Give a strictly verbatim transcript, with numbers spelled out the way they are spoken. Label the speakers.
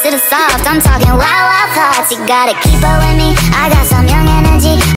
Speaker 1: to the soft. I'm talking wild, wild thoughts. You gotta keep up with me. I got some young and